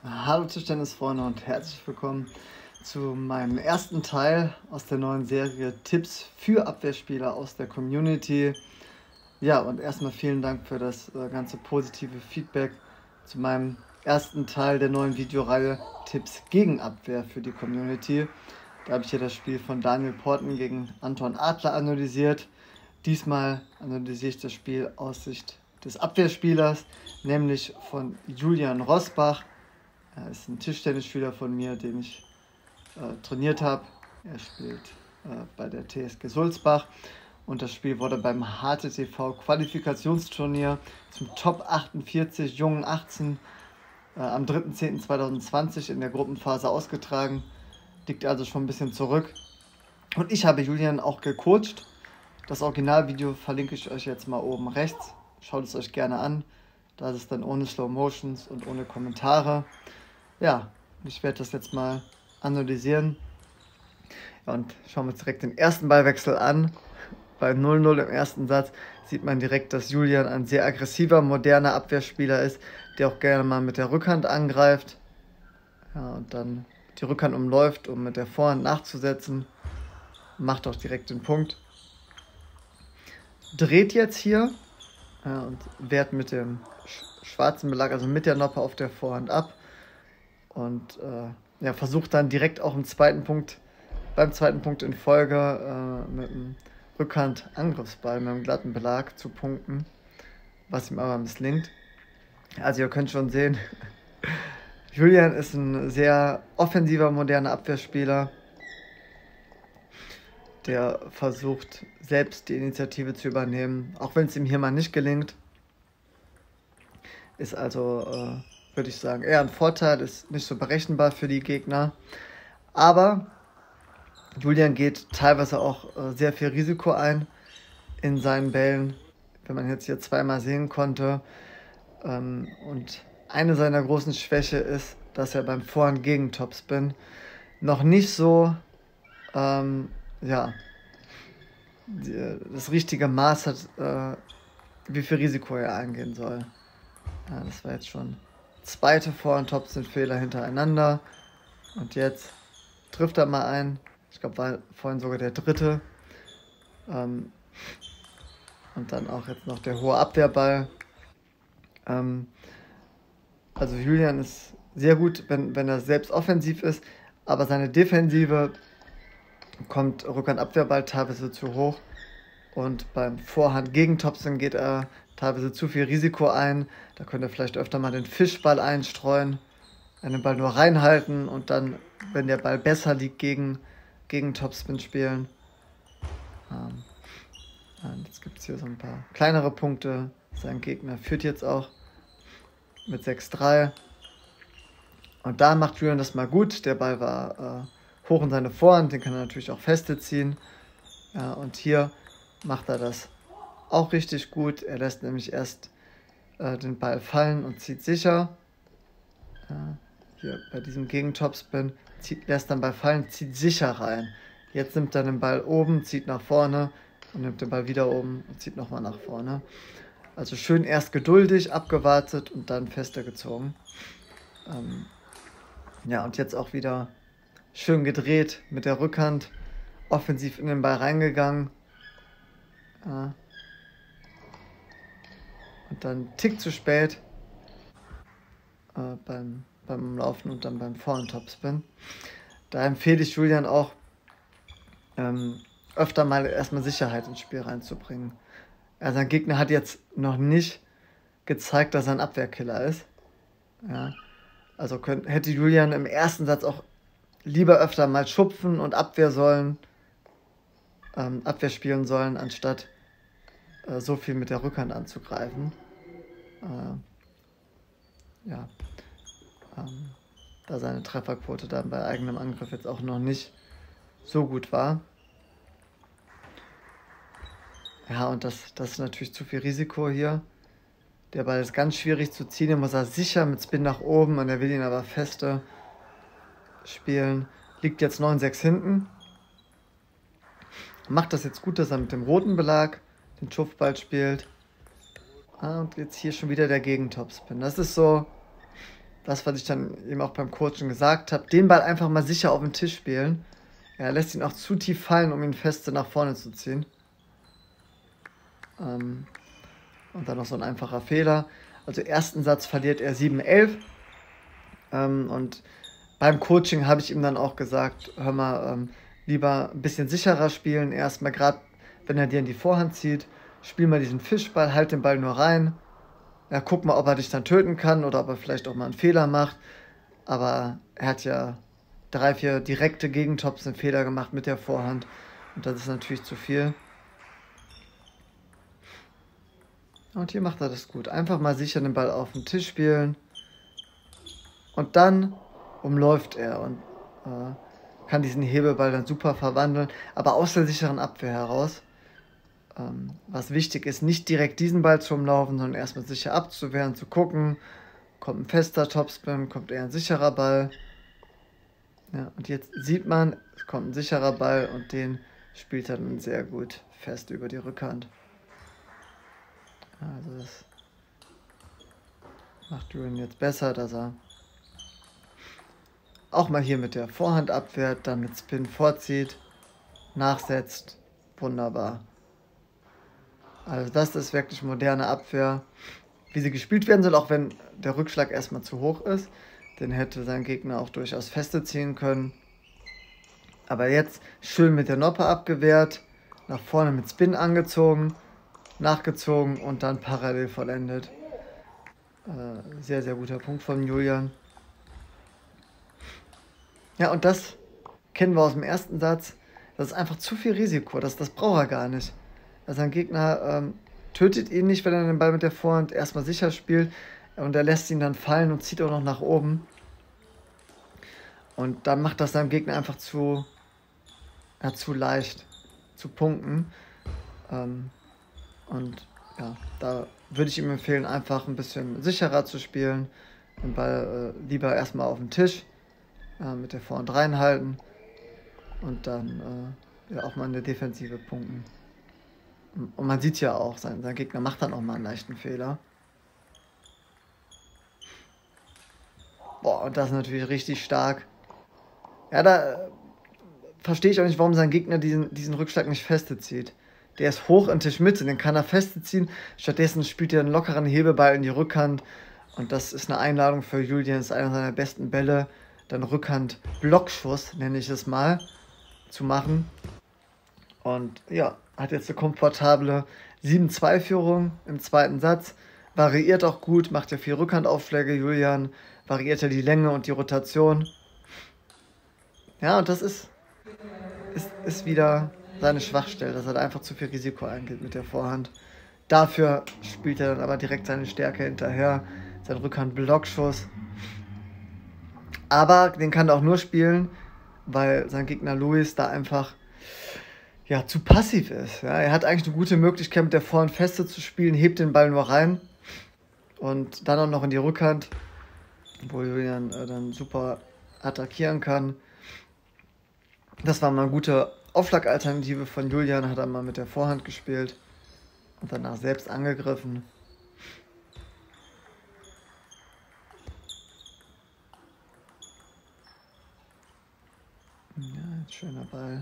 Hallo Tischtennisfreunde und herzlich willkommen zu meinem ersten Teil aus der neuen Serie Tipps für Abwehrspieler aus der Community. Ja, und erstmal vielen Dank für das ganze positive Feedback zu meinem ersten Teil der neuen Videoreihe Tipps gegen Abwehr für die Community. Da habe ich hier das Spiel von Daniel Porten gegen Anton Adler analysiert. Diesmal analysiere ich das Spiel aus Sicht des Abwehrspielers, nämlich von Julian Rosbach. Er ist ein Tischtennisspieler von mir, den ich trainiert habe. Er spielt bei der TSG Sulzbach und das Spiel wurde beim HTTV Qualifikationsturnier zum Top 48 Jungen 18 am 3.10.2020 in der Gruppenphase ausgetragen. Liegt also schon ein bisschen zurück. Und ich habe Julian auch gecoacht. Das Originalvideo verlinke ich euch jetzt mal oben rechts. Schaut es euch gerne an. Da ist es dann ohne Slow Motions und ohne Kommentare. Ja, ich werde das jetzt mal analysieren. Ja, und schauen wir uns direkt den ersten Ballwechsel an. Bei 0-0 im ersten Satz sieht man direkt, dass Julian ein sehr aggressiver, moderner Abwehrspieler ist, der auch gerne mal mit der Rückhand angreift. Ja, und dann die Rückhand umläuft, um mit der Vorhand nachzusetzen. Macht auch direkt den Punkt. Dreht jetzt hier und wehrt mit dem schwarzen Belag, also mit der Noppe auf der Vorhand ab. Und versucht dann direkt auch beim zweiten Punkt in Folge mit einem Rückhand-Angriffsball mit einem glatten Belag zu punkten, was ihm aber misslingt. Also ihr könnt schon sehen, Julian ist ein sehr offensiver, moderner Abwehrspieler, der versucht, selbst die Initiative zu übernehmen, auch wenn es ihm hier mal nicht gelingt. Ist also, würde ich sagen, eher ein Vorteil, ist nicht so berechenbar für die Gegner. Aber Julian geht teilweise auch sehr viel Risiko ein in seinen Bällen, wenn man jetzt hier zweimal sehen konnte. Und eine seiner großen Schwäche ist, dass er beim Vorhand gegen Topspin noch nicht so das richtige Maß hat, wie viel Risiko er eingehen soll. Ja, das war jetzt schon zweite Vorhand-Topspin-Fehler hintereinander. Und jetzt trifft er mal ein. Ich glaube, war vorhin sogar der dritte. Und dann auch jetzt noch der hohe Abwehrball. Also Julian ist sehr gut, wenn er selbst offensiv ist, aber seine Defensive kommt Rückhand-Abwehrball teilweise zu hoch. Und beim Vorhand gegen Topspin geht er teilweise zu viel Risiko ein. Da könnt ihr vielleicht öfter mal den Fischball einstreuen, den Ball nur reinhalten und dann, wenn der Ball besser liegt, gegen Topspin spielen. Und jetzt gibt es hier so ein paar kleinere Punkte. Sein Gegner führt jetzt auch mit 6-3. Und da macht Julian das mal gut. Der Ball war hoch in seine Vorhand, den kann er natürlich auch feste ziehen. Ja, und hier macht er das auch richtig gut. Er lässt nämlich erst den Ball fallen und zieht sicher. Hier bei diesem Gegentopspin lässt dann Ball fallen, zieht sicher rein. Jetzt nimmt er den Ball oben, zieht nach vorne und nimmt den Ball wieder oben und zieht nochmal nach vorne. Also schön erst geduldig, abgewartet und dann fester gezogen. Und jetzt auch wieder schön gedreht mit der Rückhand, offensiv in den Ball reingegangen. Und dann einen Tick zu spät beim Laufen und dann beim Vorhand-Topspin. Da empfehle ich Julian auch, öfter mal erstmal Sicherheit ins Spiel reinzubringen. Sein Gegner hat jetzt noch nicht gezeigt, dass er ein Abwehrkiller ist. Ja. Also hätte Julian im ersten Satz auch lieber öfter mal schupfen und Abwehr spielen sollen, anstatt so viel mit der Rückhand anzugreifen. Da seine Trefferquote dann bei eigenem Angriff jetzt auch noch nicht so gut war. Ja, und das ist natürlich zu viel Risiko hier. Der Ball ist ganz schwierig zu ziehen, den muss er sicher mit Spin nach oben und er will ihn aber feste spielen. Liegt jetzt 9-6 hinten. Macht das jetzt gut, dass er mit dem roten Belag den Schuffball spielt. Und jetzt hier schon wieder der Gegentopspin. Das ist das, was ich dann eben auch beim Coaching gesagt habe, den Ball einfach mal sicher auf den Tisch spielen. Er lässt ihn auch zu tief fallen, um ihn feste nach vorne zu ziehen. Und dann noch so ein einfacher Fehler. Also ersten Satz verliert er 7-11. Und beim Coaching habe ich ihm dann auch gesagt, hör mal, lieber ein bisschen sicherer spielen. Erstmal gerade, wenn er dir in die Vorhand zieht, spiel mal diesen Fischball, halt den Ball nur rein. Ja, guck mal, ob er dich dann töten kann oder ob er vielleicht auch mal einen Fehler macht. Aber er hat ja 3, 4 direkte Gegentops einen Fehler gemacht mit der Vorhand. Und das ist natürlich zu viel. Und hier macht er das gut. Einfach mal sicher den Ball auf den Tisch spielen. Und dann umläuft er und kann diesen Hebelball dann super verwandeln. Aber aus der sicheren Abwehr heraus. Was wichtig ist, nicht direkt diesen Ball zu umlaufen, sondern erstmal sicher abzuwehren, zu gucken. Kommt ein fester Topspin, kommt eher ein sicherer Ball. Ja, und jetzt sieht man, es kommt ein sicherer Ball und den spielt er dann sehr gut fest über die Rückhand. Also das macht Julian jetzt besser, dass er auch mal hier mit der Vorhand abwehrt, dann mit Spin vorzieht, nachsetzt. Wunderbar. Also das ist wirklich moderne Abwehr, wie sie gespielt werden soll, auch wenn der Rückschlag erstmal zu hoch ist. Den hätte sein Gegner auch durchaus feste ziehen können. Aber jetzt schön mit der Noppe abgewehrt, nach vorne mit Spin angezogen, nachgezogen und dann parallel vollendet. Sehr, sehr guter Punkt von Julian. Ja, und das kennen wir aus dem ersten Satz. Das ist einfach zu viel Risiko. Das braucht er gar nicht. Also sein Gegner tötet ihn nicht, wenn er den Ball mit der Vorhand erstmal sicher spielt. Und er lässt ihn dann fallen und zieht auch noch nach oben. Und dann macht das seinem Gegner einfach zu leicht zu punkten. Und ja, da würde ich ihm empfehlen, einfach ein bisschen sicherer zu spielen. Den Ball lieber erstmal auf den Tisch mit der Vorhand reinhalten. Und dann auch mal in der Defensive punkten. Und man sieht ja auch, sein Gegner macht dann auch mal einen leichten Fehler. Boah, und das ist natürlich richtig stark. Ja, da verstehe ich auch nicht, warum sein Gegner diesen Rückschlag nicht feste zieht. Der ist hoch in Tischmitte, den kann er feste ziehen. Stattdessen spielt er einen lockeren Hebeball in die Rückhand. Und das ist eine Einladung für Julian, das ist einer seiner besten Bälle. Dann Rückhand-Blockschuss, nenne ich es mal, zu machen. Und ja, hat jetzt eine komfortable 7-2-Führung im zweiten Satz. Variiert auch gut, macht ja 4 Rückhandaufschläge, Julian. Variiert ja die Länge und die Rotation. Ja, und das ist wieder seine Schwachstelle, dass er da einfach zu viel Risiko eingeht mit der Vorhand. Dafür spielt er dann aber direkt seine Stärke hinterher. Sein Rückhand-Blockschuss. Aber den kann er auch nur spielen, weil sein Gegner Luis da einfach zu passiv ist. Ja, er hat eigentlich eine gute Möglichkeit, mit der Vorhand feste zu spielen, hebt den Ball nur rein und dann auch noch in die Rückhand, wo Julian dann super attackieren kann. Das war mal eine gute Aufschlagalternative von Julian, hat er mal mit der Vorhand gespielt und danach selbst angegriffen. Ja, ein schöner Ball.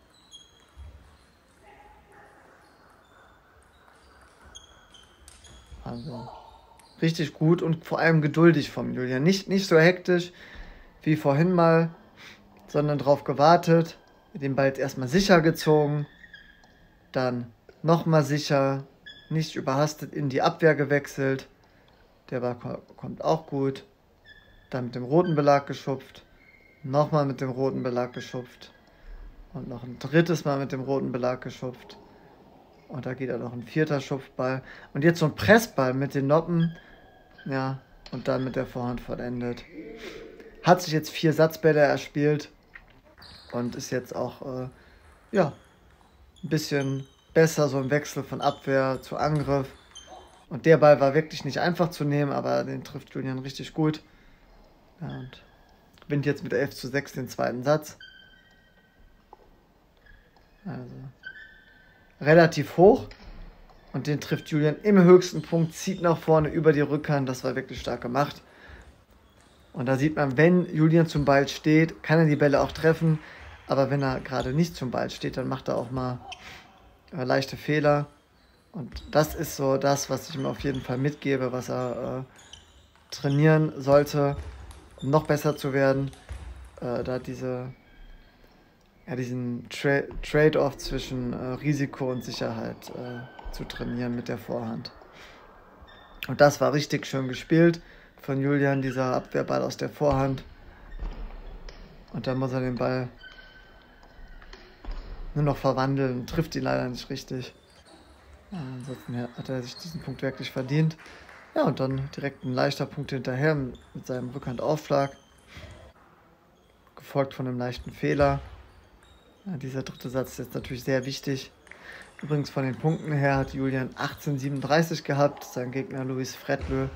Also richtig gut und vor allem geduldig vom Julian. Nicht so hektisch wie vorhin mal, sondern drauf gewartet, den Ball jetzt erstmal sicher gezogen, dann nochmal sicher, nicht überhastet in die Abwehr gewechselt. Der Ball kommt auch gut. Dann mit dem roten Belag geschupft, nochmal mit dem roten Belag geschupft und noch ein drittes Mal mit dem roten Belag geschupft. Und da geht er noch ein 4. Schupfball. Und jetzt so ein Pressball mit den Noppen. Ja, und dann mit der Vorhand vollendet. Hat sich jetzt 4 Satzbälle erspielt. Und ist jetzt auch, ein bisschen besser, so im Wechsel von Abwehr zu Angriff. Und der Ball war wirklich nicht einfach zu nehmen, aber den trifft Julian richtig gut. Ja, und gewinnt jetzt mit 11:6 den zweiten Satz. Also relativ hoch und den trifft Julian im höchsten Punkt, zieht nach vorne über die Rückhand, das war wirklich stark gemacht. Und da sieht man, wenn Julian zum Ball steht, kann er die Bälle auch treffen. Aber wenn er gerade nicht zum Ball steht, dann macht er auch mal leichte Fehler. Und das ist so das, was ich ihm auf jeden Fall mitgebe, was er trainieren sollte, um noch besser zu werden. Da diesen Trade-off zwischen Risiko und Sicherheit zu trainieren mit der Vorhand. Und das war richtig schön gespielt von Julian, dieser Abwehrball aus der Vorhand. Und dann muss er den Ball nur noch verwandeln, trifft ihn leider nicht richtig. Ansonsten hat er sich diesen Punkt wirklich verdient. Ja, und dann direkt ein leichter Punkt hinterher mit seinem Rückhandaufschlag. Gefolgt von einem leichten Fehler. Ja, dieser dritte Satz ist jetzt natürlich sehr wichtig. Übrigens von den Punkten her hat Julian 1837 gehabt, sein Gegner Louis Fredlö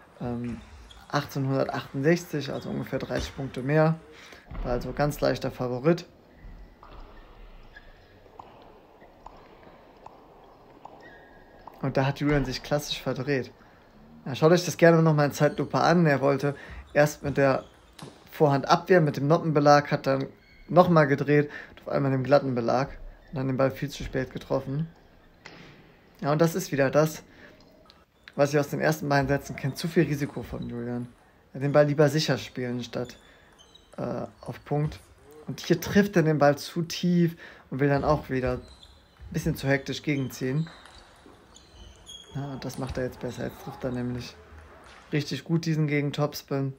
1868, also ungefähr 30 Punkte mehr. War also ganz leichter Favorit. Und da hat Julian sich klassisch verdreht. Ja, schaut euch das gerne nochmal in Zeitlupe an. Er wollte erst mit der Vorhand abwehren, mit dem Noppenbelag, hat dann nochmal gedreht, auf einmal den glatten Belag und dann den Ball viel zu spät getroffen. Ja, und das ist wieder das, was ich aus den ersten beiden Sätzen kenne. Zu viel Risiko von Julian. Er den Ball lieber sicher spielen, statt auf Punkt. Und hier trifft er den Ball zu tief und will dann auch wieder ein bisschen zu hektisch gegenziehen. Ja, das macht er jetzt besser. Jetzt trifft er nämlich richtig gut diesen Gegen-Topspin.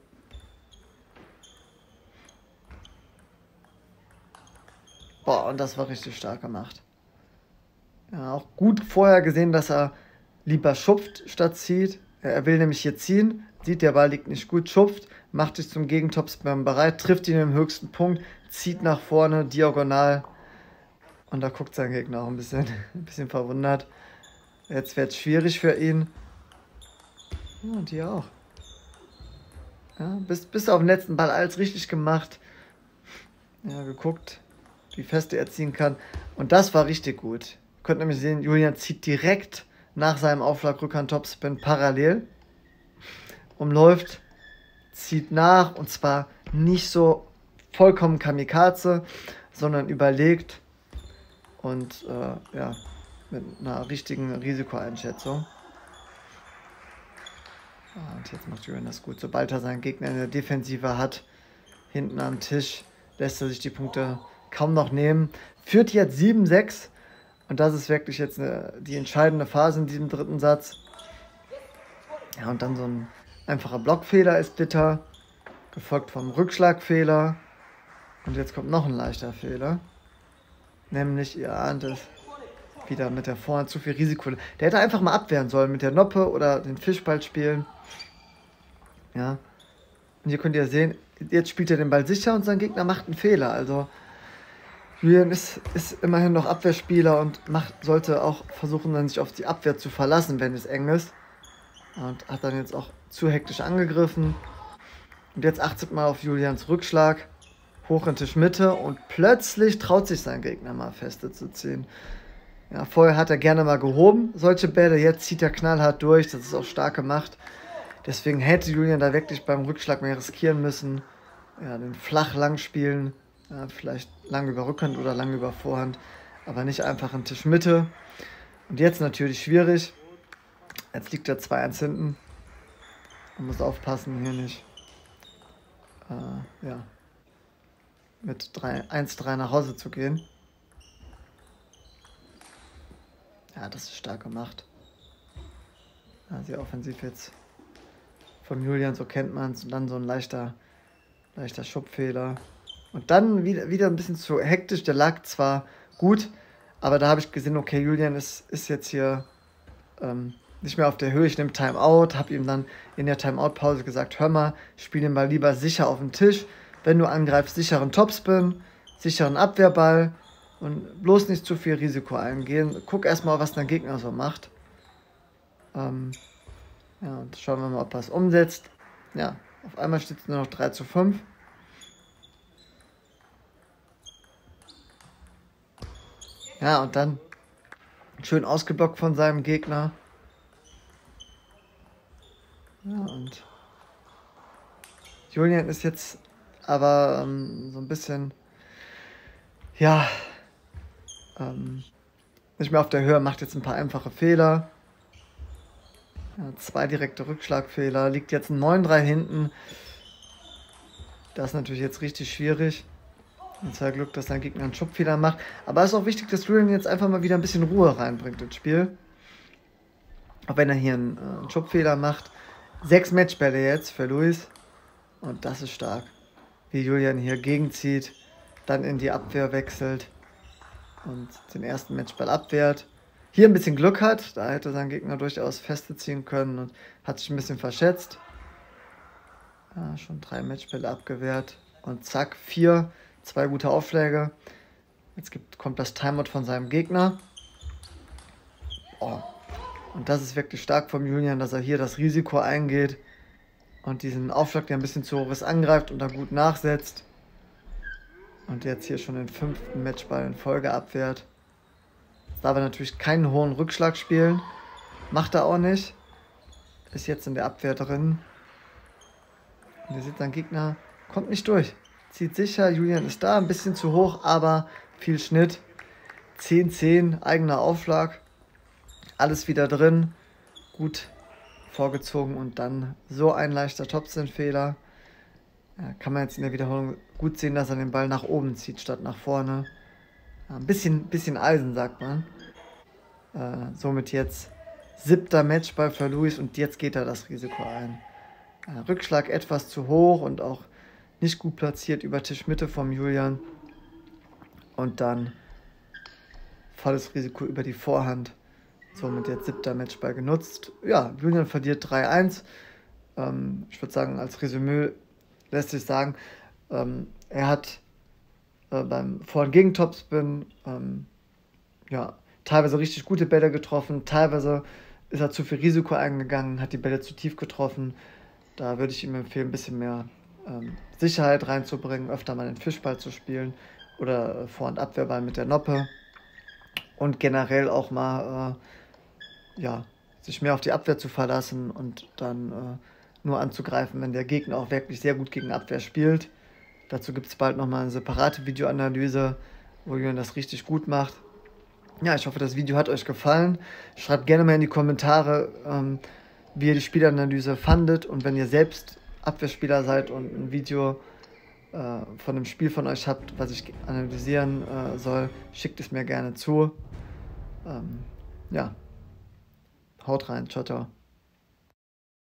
Boah, und das war richtig stark gemacht. Ja, auch gut vorher gesehen, dass er lieber schupft statt zieht. Er will nämlich hier ziehen, sieht, der Ball liegt nicht gut, schupft, macht sich zum Gegentopspin bereit, trifft ihn im höchsten Punkt, zieht nach vorne, diagonal. Und da guckt sein Gegner auch ein bisschen verwundert. Jetzt wird es schwierig für ihn. Ja, und hier auch. Ja, bis auf den letzten Ball alles richtig gemacht. Ja, geguckt, wie fest er ziehen kann. Und das war richtig gut. Ihr könnt nämlich sehen, Julian zieht direkt nach seinem Aufschlag Rückhand Topspin parallel. Umläuft, zieht nach und zwar nicht so vollkommen Kamikaze, sondern überlegt und ja, mit einer richtigen Risikoeinschätzung. Und jetzt macht Julian das gut. Sobald er seinen Gegner in der Defensive hat, hinten am Tisch, lässt er sich die Punkte kaum noch nehmen. Führt jetzt 7-6 und das ist wirklich jetzt die entscheidende Phase in diesem dritten Satz. Ja, und dann so ein einfacher Blockfehler ist bitter, gefolgt vom Rückschlagfehler. Und jetzt kommt noch ein leichter Fehler. Nämlich, ihr ahnt es, wieder mit der Vorhand zu viel Risiko. Der hätte einfach mal abwehren sollen mit der Noppe oder den Fischball spielen. Ja. Und hier könnt ihr sehen, jetzt spielt er den Ball sicher und sein Gegner macht einen Fehler. Also Julian ist immerhin noch Abwehrspieler und sollte auch versuchen, dann sich auf die Abwehr zu verlassen, wenn es eng ist. Und hat dann jetzt auch zu hektisch angegriffen. Und jetzt achtet mal auf Julians Rückschlag. Hoch in Tischmitte und plötzlich traut sich sein Gegner mal feste zu ziehen. Ja, vorher hat er gerne mal gehoben, solche Bälle, jetzt zieht er knallhart durch, das ist auch stark gemacht. Deswegen hätte Julian da wirklich beim Rückschlag mehr riskieren müssen. Ja, den flach lang spielen, ja, vielleicht lang über Rückhand oder lang über Vorhand, aber nicht einfach in Tischmitte. Und jetzt natürlich schwierig. Jetzt liegt er 2-1 hinten. Man muss aufpassen, hier nicht ja, mit 1-3 nach Hause zu gehen. Ja, das ist stark gemacht. Ja, sehr offensiv jetzt von Julian, so kennt man es. Und dann so ein leichter Schubfehler. Und dann wieder ein bisschen zu hektisch. Der lag zwar gut, aber da habe ich gesehen, okay, Julian ist jetzt hier nicht mehr auf der Höhe. Ich nehme Timeout, habe ihm dann in der Timeout-Pause gesagt, hör mal, spiel den Ball lieber sicher auf den Tisch. Wenn du angreifst, sicheren Topspin, sicheren Abwehrball und bloß nicht zu viel Risiko eingehen. Guck erstmal, was dein Gegner so macht. Ja, und schauen wir mal, ob er es umsetzt. Ja, auf einmal steht es nur noch 3-5. Ja, und dann schön ausgeblockt von seinem Gegner. Ja, und Julian ist jetzt aber so ein bisschen, ja, nicht mehr auf der Höhe, macht jetzt ein paar einfache Fehler. Ja, 2 direkte Rückschlagfehler, liegt jetzt ein 9-3 hinten. Das ist natürlich jetzt richtig schwierig. Jetzt hat Glück, dass dein Gegner einen Schubfehler macht. Aber es ist auch wichtig, dass Julian jetzt einfach mal wieder ein bisschen Ruhe reinbringt ins Spiel. Auch wenn er hier einen Schubfehler macht. 6 Matchbälle jetzt für Luis. Und das ist stark. Wie Julian hier gegenzieht, dann in die Abwehr wechselt und den ersten Matchball abwehrt. Hier ein bisschen Glück hat, da hätte sein Gegner durchaus Feste ziehen können und hat sich ein bisschen verschätzt. Ja, schon 3 Matchbälle abgewehrt und zack, 4, 2 gute Aufschläge. Jetzt kommt das Timeout von seinem Gegner. Oh. Und das ist wirklich stark vom Julian, dass er hier das Risiko eingeht und diesen Aufschlag, der ein bisschen zu hoch ist, angreift und da gut nachsetzt. Und jetzt hier schon den 5. Matchball in Folge abwehrt. Jetzt darf er natürlich keinen hohen Rückschlag spielen. Macht er auch nicht. Ist jetzt in der Abwehr drin. Und ihr seht, sein Gegner kommt nicht durch. Zieht sicher, Julian ist da, ein bisschen zu hoch, aber viel Schnitt. 10-10, eigener Aufschlag. Alles wieder drin. Gut vorgezogen und dann so ein leichter Topspin-Fehler. Ja, kann man jetzt in der Wiederholung gut sehen, dass er den Ball nach oben zieht, statt nach vorne. Ja, ein bisschen Eisen, sagt man. Somit jetzt 7. Matchball für Luis und jetzt geht er das Risiko ein. Rückschlag etwas zu hoch und auch nicht gut platziert über Tischmitte vom Julian. Und dann volles Risiko über die Vorhand. Somit jetzt 7. Matchball genutzt. Ja, Julian verliert 3-1. Ich würde sagen, als Resümee lässt sich sagen, er hat beim Vor- und Gegen-Topspin teilweise richtig gute Bälle getroffen, teilweise ist er zu viel Risiko eingegangen, hat die Bälle zu tief getroffen. Da würde ich ihm empfehlen, ein bisschen mehr Sicherheit reinzubringen, öfter mal den Fischball zu spielen oder Vor- und Abwehrball mit der Noppe und generell auch mal sich mehr auf die Abwehr zu verlassen und dann nur anzugreifen, wenn der Gegner auch wirklich sehr gut gegen Abwehr spielt. Dazu gibt es bald nochmal eine separate Videoanalyse, wo Julian das richtig gut macht. Ja, ich hoffe, das Video hat euch gefallen. Schreibt gerne mal in die Kommentare, wie ihr die Spielanalyse fandet. Und wenn ihr selbst Abwehrspieler seid und ein Video von einem Spiel von euch habt, was ich analysieren soll, schickt es mir gerne zu. Haut rein. Ciao, ciao.